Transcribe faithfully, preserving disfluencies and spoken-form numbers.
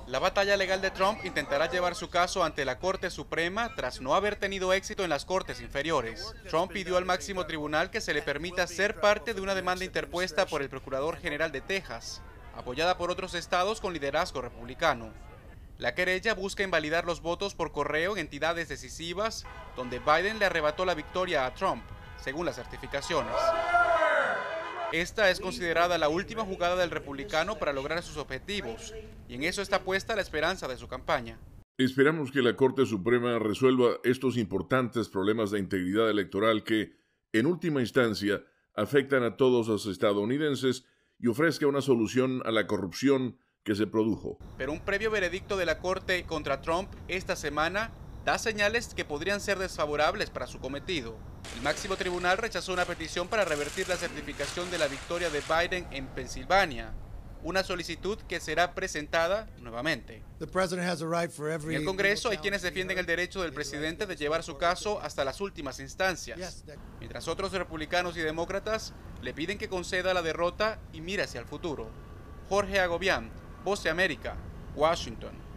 La batalla legal de Trump intentará llevar su caso ante la Corte Suprema tras no haber tenido éxito en las cortes inferiores. Trump pidió al máximo tribunal que se le permita ser parte de una demanda interpuesta por el Procurador General de Texas, apoyada por otros estados con liderazgo republicano. La querella busca invalidar los votos por correo en entidades decisivas, donde Biden le arrebató la victoria a Trump, según las certificaciones. Esta es considerada la última jugada del republicano para lograr sus objetivos, y en eso está puesta la esperanza de su campaña. Esperamos que la Corte Suprema resuelva estos importantes problemas de integridad electoral que, en última instancia, afectan a todos los estadounidenses y ofrezca una solución a la corrupción que se produjo. Pero un previo veredicto de la Corte contra Trump esta semana da señales que podrían ser desfavorables para su cometido. El máximo tribunal rechazó una petición para revertir la certificación de la victoria de Biden en Pensilvania, una solicitud que será presentada nuevamente. En el Congreso hay quienes defienden el derecho del presidente de llevar su caso hasta las últimas instancias, mientras otros republicanos y demócratas le piden que conceda la derrota y mire hacia el futuro. Jorge Agobián, Voz de América, Washington.